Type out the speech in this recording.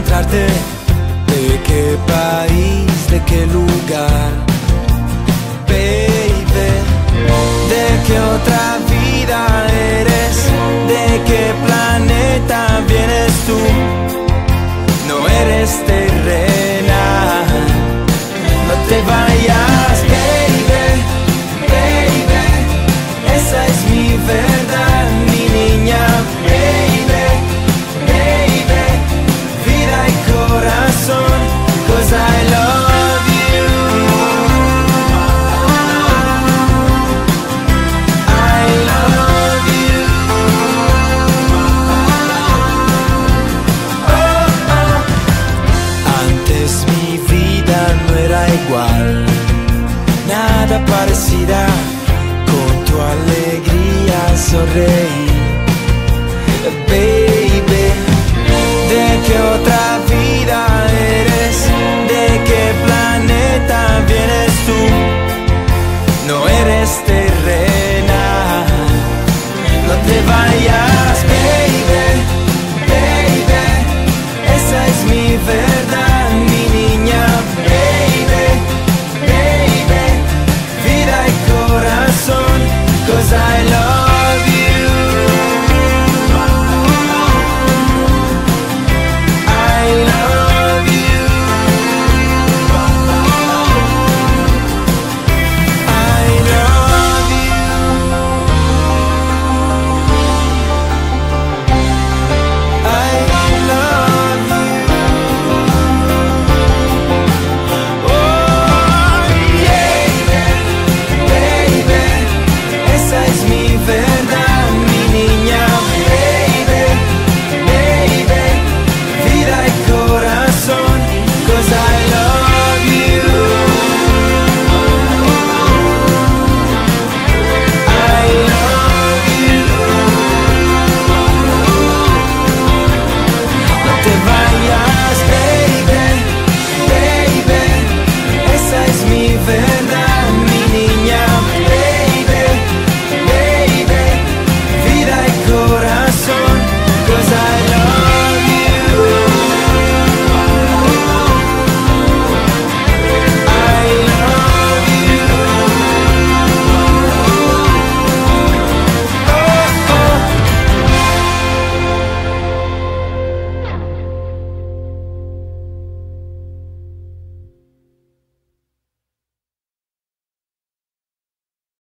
encontrarte. ¿De qué país, de qué lugar? Baby, ¿de qué otra vida eres? ¿De qué planeta vienes tú? No eres terrena, no te vayas, baby, baby. Esa es mi verdad, mi niña, baby, baby. Vida y corazón, 'cause I love you. I love you. Oh, oh. Antes mi vida no era igual, nada parecida con tu alegría sonreír.